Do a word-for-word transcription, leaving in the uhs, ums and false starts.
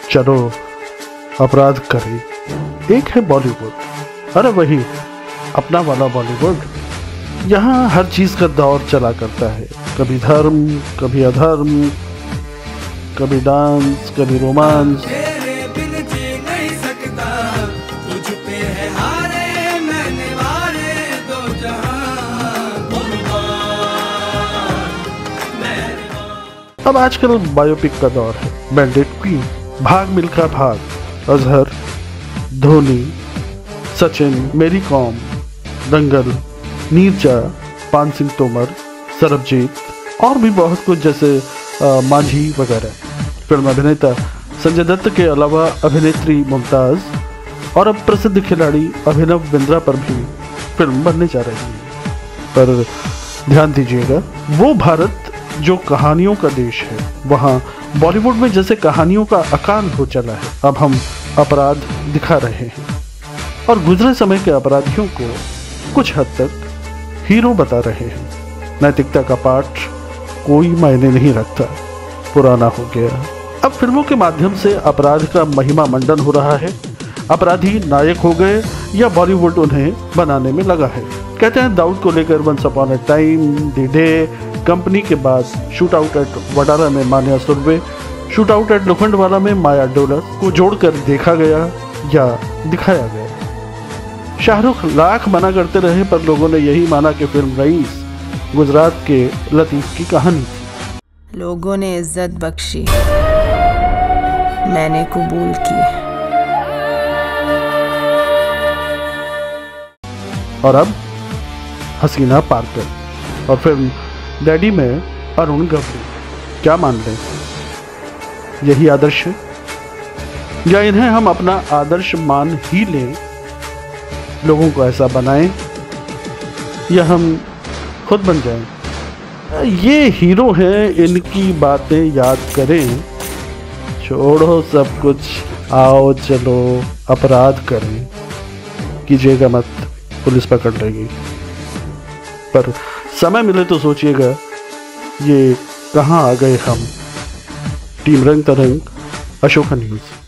चलो, अपराध, करे। एक है बॉलीवुड, अरे वही अपना वाला बॉलीवुड। यहाँ हर चीज़ का दौर चला करता है, कभी धर्म, कभी अधर्म, कभी डांस, कभी रोमांस। अब आजकल बायोपिक का दौर है। बैंडिट क्वीन, भाग मिल्खा भाग, अजहर, धोनी, सचिन, मैरीकॉम, दंगल, नीरजा, पानसिंह तोमर, सरबजीत और भी बहुत कुछ, जैसे आ, माझी वगैरह। फिल्म अभिनेता संजय दत्त के अलावा अभिनेत्री मुमताज और अब प्रसिद्ध खिलाड़ी अभिनव बिंद्रा पर भी फिल्म बनने जा रही है। पर ध्यान दीजिएगा, वो भारत जो कहानियों का देश है, वहाँ बॉलीवुड में जैसे कहानियों का अकाल हो चला है। अब हम अपराध दिखा रहे हैं और गुजरे समय के अपराधियों को कुछ हद तक हीरो बता रहे हैं। नैतिकता का पाठ कोई मायने नहीं रखता, पुराना हो गया। अब फिल्मों के माध्यम से अपराध का महिमा मंडन हो रहा है। अपराधी नायक हो गए या बॉलीवुड उन्हें बनाने में लगा है। कहते हैं दाऊद को लेकर once upon a time, D day, company के बाद शूट आउट एट वडाला में Manya Surve, shootout at Lokhandwala में माया डोलस को जोड़कर देखा गया या दिखाया गया। शाहरुख लाख मना करते रहे, पर लोगों ने यही माना कि फिल्म रईस गुजरात के लतीफ की कहानी थी। लोगों ने इज्जत बख्शी, मैंने कबूल की। और अब हसीना पारकर और फिल्म डैडी में अरुण गवली। क्या मान लें, यही आदर्श है या इन्हें हम अपना आदर्श मान ही लें? लोगों को ऐसा बनाएं या हम खुद बन जाएं? ये हीरो हैं, इनकी बातें याद करें। छोड़ो सब कुछ, आओ चलो अपराध करें। कीजिएगा मत, पुलिस पकड़ लेगी। पर समय मिले तो सोचिएगा, ये कहाँ आ गए हम। टीम रंग तरंग, अशोका न्यूज़।